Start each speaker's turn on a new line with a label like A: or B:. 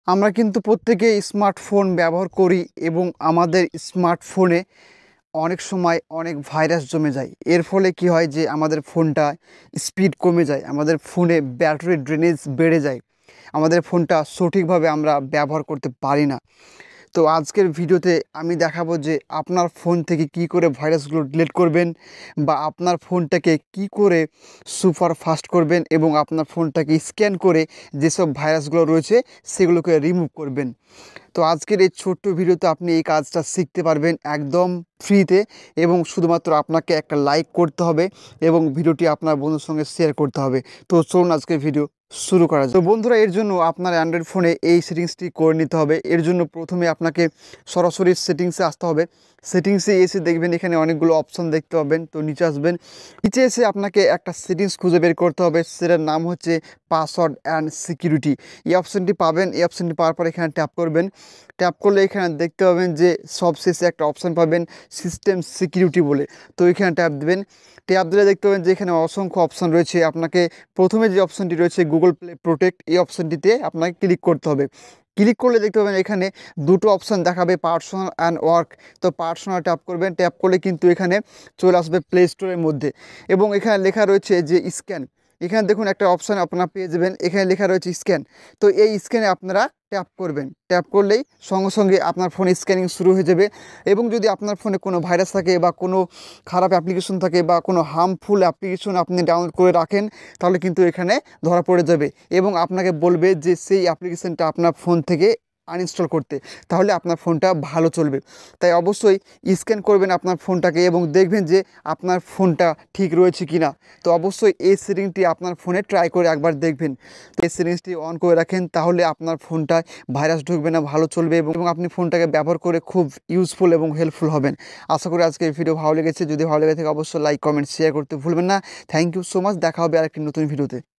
A: আমরা কিন্তু প্রত্যেকেই স্মার্টফোন ব্যবহার করি এবং আমাদের স্মার্টফোনে অনেক সময় অনেক ভাইরাস জমে যায়। এর ফলে কি হয় যে আমাদের ফোনটা স্পিড কমে যায়, আমাদের ফোনে ব্যাটারি ড্রেনেজ বেড়ে যায়, আমাদের ফোনটা সঠিকভাবে আমরা ব্যবহার করতে পারি না। তো আজকের ভিডিওতে আমি দেখাবো যে আপনার ফোন থেকে কি করে ভাইরাসগুলো ডিলিট করবেন বা আপনার ফোনটাকে কি করে সুপার ফাস্ট করবেন এবং আপনার ফোনটাকে স্ক্যান করে যেসব ভাইরাসগুলো রয়েছে সেগুলোকে রিমুভ করবেন। তো আজকের এই ছোট্ট ভিডিওতে আপনি এই কাজটা শিখতে পারবেন একদম ফ্রিতে, এবং শুধুমাত্র আপনাকে একটা লাইক করতে হবে এবং ভিডিওটি আপনার বন্ধুর সঙ্গে শেয়ার করতে হবে। তো চলুন আজকের ভিডিও শুরু করা যায়। তো বন্ধুরা, এর জন্য আপনার অ্যান্ড্রয়েড ফোনে এই সেটিংসটি করে নিতে হবে। এর জন্য প্রথমে আপনাকে সরাসরি সেটিংসে আসতে হবে। সেটিংসে এসে দেখবেন এখানে অনেকগুলো অপশান দেখতে পাবেন। তো নিচে আসবেন, নিচে এসে আপনাকে একটা সেটিংস খুঁজে বের করতে হবে, সেটার নাম হচ্ছে পাসওয়ার্ড অ্যান্ড সিকিউরিটি। এই অপশানটি পাবেন। এই অপশানটি পাওয়ার পর এখানে ট্যাপ করবেন। ট্যাপ করলে এখানে দেখতে পাবেন যে সবশেষে একটা অপশান পাবেন সিস্টেম সিকিউরিটি বলে। তো এখানে ট্যাপ দেবেন। ট্যাপ দিলে দেখতে পাবেন যে এখানে অসংখ্য অপশান রয়েছে। আপনাকে প্রথমে যে অপশানটি রয়েছে গুগল প্লে প্রোটেক্ট, এই অপশানটিতে আপনাকে ক্লিক করতে হবে। ক্লিক করলে দেখতে পাবেন এখানে দুটো অপশান দেখাবে, পার্সোনাল অ্যান্ড ওয়ার্ক। তো পার্সোনাল ট্যাপ করবেন। ট্যাপ করলে কিন্তু এখানে চলে আসবে প্লে স্টোরের মধ্যে, এবং এখানে লেখা রয়েছে যে স্ক্যান। এখানে দেখুন একটা অপশান আপনারা পেয়ে যাবেন, এখানে লেখা রয়েছে স্ক্যান। তো এই স্ক্যানে আপনারা ট্যাপ করবেন। ট্যাপ করলেই সঙ্গে সঙ্গে আপনার ফোনে স্ক্যানিং শুরু হয়ে যাবে। এবং যদি আপনার ফোনে কোনো ভাইরাস থাকে বা কোনো খারাপ অ্যাপ্লিকেশন থাকে বা কোনো হার্মফুল অ্যাপ্লিকেশন আপনি ডাউনলোড করে রাখেন, তাহলে কিন্তু এখানে ধরা পড়ে যাবে এবং আপনাকে বলবে যে সেই অ্যাপ্লিকেশনটা আপনার ফোন থেকে আনইনস্টল করতে। তাহলে আপনার ফোনটা ভালো চলবে। তাই অবশ্যই স্ক্যান করবেন আপনার ফোনটাকে এবং দেখবেন যে আপনার ফোনটা ঠিক রয়েছে কি না। তো অবশ্যই এই সেটিংটি আপনার ফোনে ট্রাই করে একবার দেখবেন। তো এই সেটিংসটি অন করে রাখেন, তাহলে আপনার ফোনটায় ভাইরাস ঢুকবে না, ভালো চলবে এবং আপনি ফোনটাকে ব্যবহার করে খুব ইউজফুল এবং হেল্পফুল হবেন। আশা করি আজকে এই ভিডিও ভালো লেগেছে। যদি ভালো লেগে থাকে অবশ্যই লাইক, কমেন্ট, শেয়ার করতে ভুলবেন না। Thank you so much. দেখা হবে আরেকটি নতুন ভিডিওতে।